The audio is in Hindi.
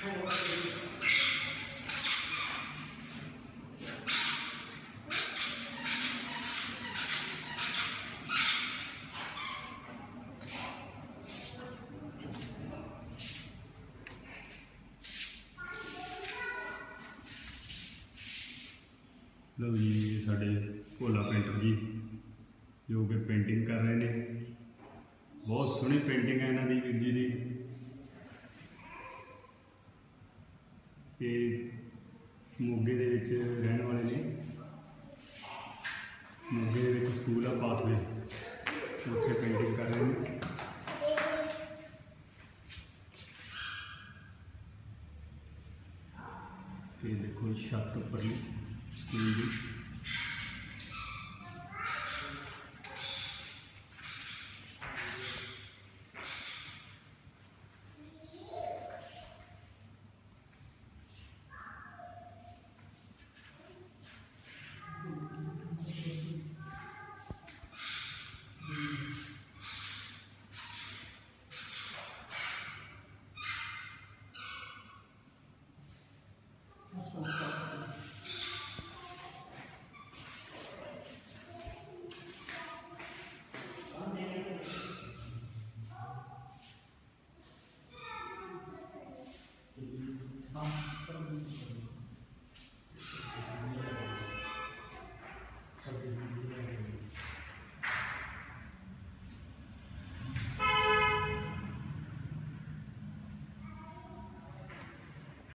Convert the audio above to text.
लो जी साडे भोला पेंटर जी जो कि पेंटिंग कर रहे हैं। बहुत सोहनी पेंटिंग है इन्हों की वीर जी की। मोगे दे विच रहने वाले ने, मोगे दे विच स्कूल है पाथवे, उत्थे पेंटिंग कर रहे हैं। ये देखो छत उपर स्कूल की।